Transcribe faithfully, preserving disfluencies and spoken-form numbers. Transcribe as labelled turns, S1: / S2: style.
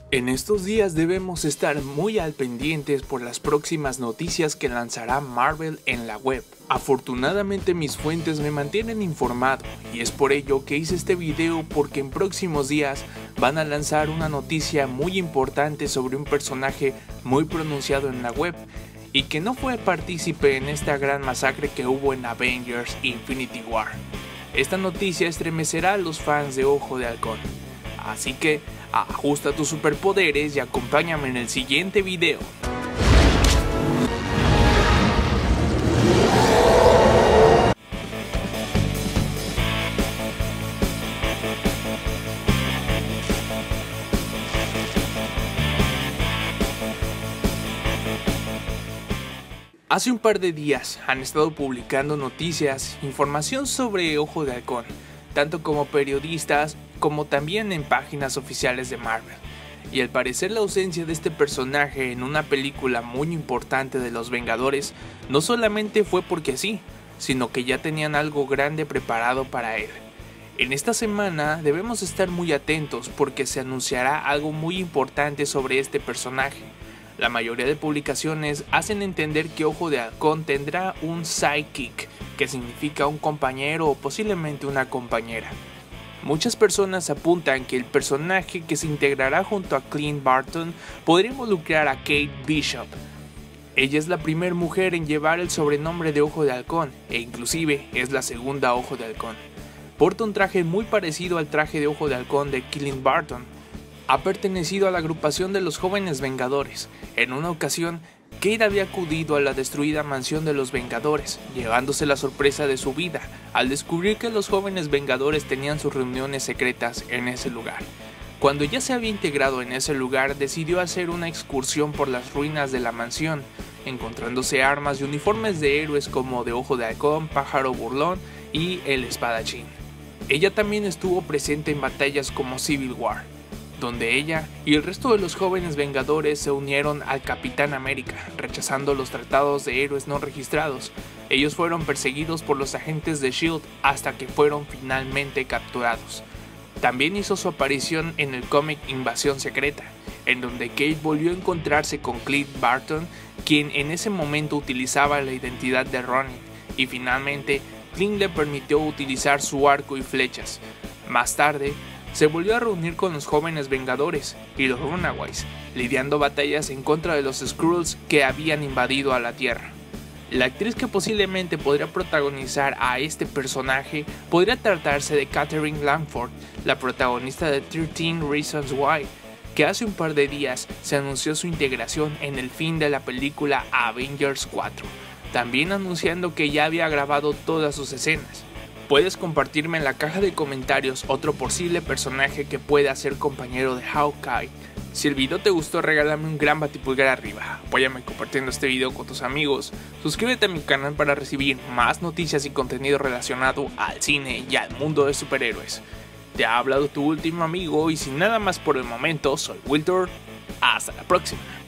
S1: En estos días debemos estar muy al pendientes por las próximas noticias que lanzará Marvel en la web. Afortunadamente mis fuentes me mantienen informado y es por ello que hice este video, porque en próximos días van a lanzar una noticia muy importante sobre un personaje muy pronunciado en la web y que no fue partícipe en esta gran masacre que hubo en Avengers Infinity War. Esta noticia estremecerá a los fans de Ojo de Halcón, así que ajusta tus superpoderes y acompáñame en el siguiente video. Hace un par de días han estado publicando noticias, información sobre Ojo de Halcón, tanto como periodistas como también en páginas oficiales de Marvel, y al parecer la ausencia de este personaje en una película muy importante de los Vengadores no solamente fue porque sí, sino que ya tenían algo grande preparado para él. En esta semana debemos estar muy atentos porque se anunciará algo muy importante sobre este personaje. La mayoría de publicaciones hacen entender que Ojo de Halcón tendrá un sidekick, que significa un compañero o posiblemente una compañera. Muchas personas apuntan que el personaje que se integrará junto a Clint Barton podría involucrar a Kate Bishop. Ella es la primera mujer en llevar el sobrenombre de Ojo de Halcón e inclusive es la segunda Ojo de Halcón. Porta un traje muy parecido al traje de Ojo de Halcón de Clint Barton. Ha pertenecido a la agrupación de los Jóvenes Vengadores. En una ocasión, Kate había acudido a la destruida mansión de los Vengadores, llevándose la sorpresa de su vida al descubrir que los Jóvenes Vengadores tenían sus reuniones secretas en ese lugar. Cuando ya se había integrado en ese lugar, decidió hacer una excursión por las ruinas de la mansión, encontrándose armas y uniformes de héroes como de Ojo de Halcón, Pájaro Burlón y el Espadachín. Ella también estuvo presente en batallas como Civil War, donde ella y el resto de los Jóvenes Vengadores se unieron al Capitán América, rechazando los tratados de héroes no registrados. Ellos fueron perseguidos por los agentes de shield hasta que fueron finalmente capturados. También hizo su aparición en el cómic Invasión Secreta, en donde Kate volvió a encontrarse con Clint Barton, quien en ese momento utilizaba la identidad de Ronin, y finalmente Clint le permitió utilizar su arco y flechas. Más tarde, se volvió a reunir con los Jóvenes Vengadores y los Runaways, lidiando batallas en contra de los Skrulls que habían invadido a la Tierra. La actriz que posiblemente podría protagonizar a este personaje podría tratarse de Katherine Langford, la protagonista de trece Reasons Why, que hace un par de días se anunció su integración en el fin de la película Avengers cuatro, también anunciando que ya había grabado todas sus escenas. Puedes compartirme en la caja de comentarios otro posible personaje que pueda ser compañero de Hawkeye. Si el video te gustó, regálame un gran batipulgar arriba, apóyame compartiendo este video con tus amigos, suscríbete a mi canal para recibir más noticias y contenido relacionado al cine y al mundo de superhéroes. Te ha hablado tu último amigo y sin nada más por el momento, soy Wiltor. Hasta la próxima.